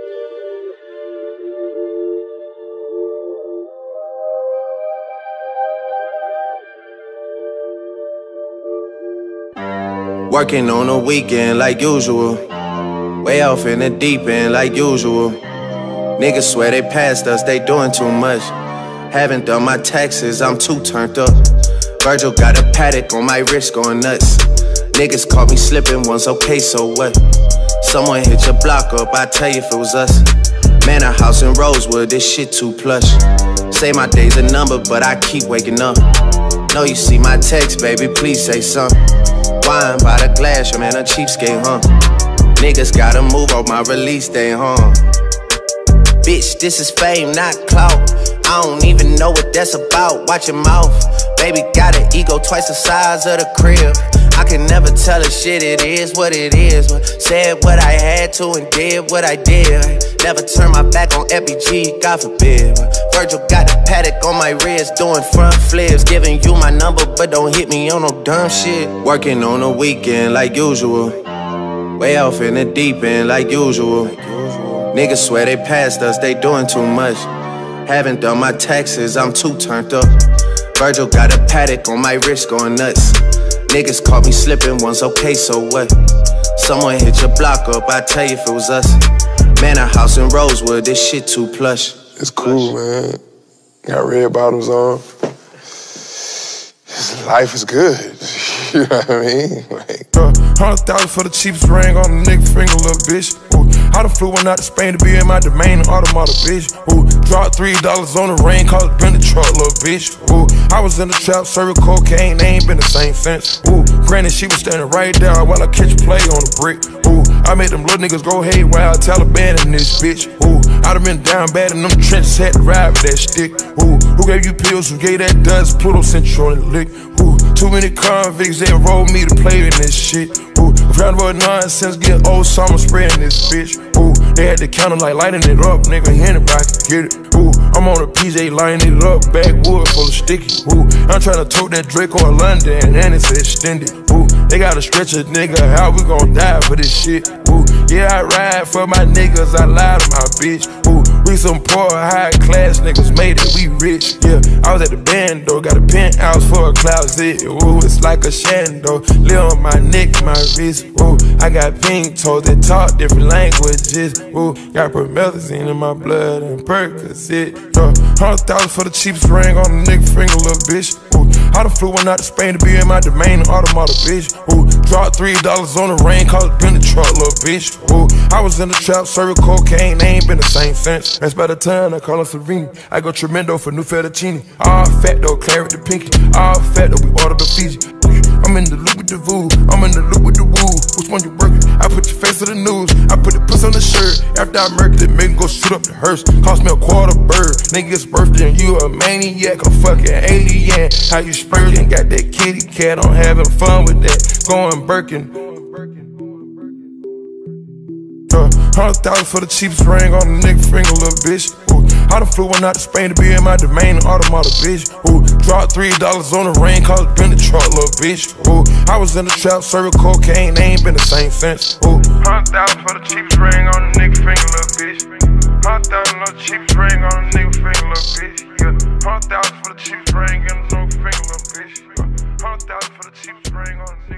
Working on the weekend like usual. Way off in the deep end like usual. Niggas swear they passed us, they doing too much. Haven't done my taxes, I'm too turned up. Virgil got a paddock on my wrist going nuts. Niggas caught me slipping once, okay, so what? Someone hit your block up, I tell you if it was us. Man, a house in Rosewood, this shit too plush. Say my day's a number, but I keep waking up. Know you see my text, baby, please say something. Wine by the glass, your man a cheapskate, huh? Niggas gotta move on my release day, huh? Bitch, this is fame, not clout. I don't even know what that's about, watch your mouth. Baby got an ego twice the size of the crib. I can never tell a shit, it is what it is. But said what I had to and did what I did. Never turn my back on FBG, God forbid. Virgil got a paddock on my wrist, doing front flips. Giving you my number, but don't hit me on no dumb shit. Working on the weekend like usual. Way off in the deep end like usual. Niggas swear they passed us, they doing too much. Haven't done my taxes, I'm too turned up. Virgil got a paddock on my wrist going nuts. Niggas caught me slipping once, okay, so what? Someone hit your block up, I tell you if it was us. Man, a house in Rosewood, this shit too plush. It's cool, man. Got red bottoms on. Life is good. You know what I mean? Like, 100,000 for the cheapest ring on the nigga finger, little bitch. Ooh, I done flew one out to Spain to be in my domain, automata, bitch. Ooh, dropped $3 on the rain, called it been the truck, little bitch. Ooh, I was in the trap, serving cocaine, they ain't been the same since. Ooh, granted, she was standing right there while I catch play on the brick. Ooh, I made them little niggas go haywire, Taliban in this bitch. Ooh, I done been down bad in them trenches, had to ride with that stick. Ooh, who gave you pills, who gave that dust, Pluto sent you on the lick. Ooh, too many convicts, they enrolled me to play in this shit. Ooh, round about nonsense, getting old summer spreading this bitch. Ooh, they had to count it like lighting it up, nigga, anybody can get it. Ooh, I'm on a PJ lining it up, backwood full of sticky. Ooh, I'm tryna tote that Drake on London, and it's extended. Ooh, they gotta stretch a nigga out, we gon' die for this shit. Ooh, yeah, I ride for my niggas, I lie to my bitch. Ooh, we some poor, high class niggas, made it, we rich. Yeah, I was at the band though, got a penthouse for a closet. Ooh, it's like a shando, live on my neck, my wrist. Ooh, I got pink toes that talk different languages. Ooh, got promethazine in my blood and Percocet. 100,000 for the cheapest ring on the nigga finger, little bitch. Ooh, I done flew one out to Spain to be in my domain, automata, bitch. Ooh, dropped $3 on the rain, called it been the truck, little bitch. Ooh, I was in the trap, serving cocaine, they ain't been the same since. That's by the time I call her Serena. I go tremendo for new fettuccine. All fat though, claret the pinky. All fat though, we ordered the Fiji. I'm in the loop with the voo, I'm in the loop with the woo. Which one you working? I put your face to the news, I put the puss on the shirt. After I murdered it, make him go shoot up the hearse. Cost me a quarter bird, nigga's birthday and you a maniac, a fucking alien. How you spurting? Got that kitty cat, I'm having fun with that. Going Birkin. 100,000 for the cheapest ring on the nigga finger, little bitch. Ooh, I done flew one out to Spain to be in my domain, automata, bitch. Ooh, dropped $3 on the rain, called it been the truck, little bitch. Ooh, I was in the trap, serving cocaine, they ain't been the same since. Ooh, 100,000 for the cheapest ring on the nigga finger, little bitch. 100,000 on the cheapest ring on the nigga finger, little bitch. Yeah, 100,000 for the cheapest ring on the nigga finger, little bitch. 100,000 for the cheapest ring on the nigga.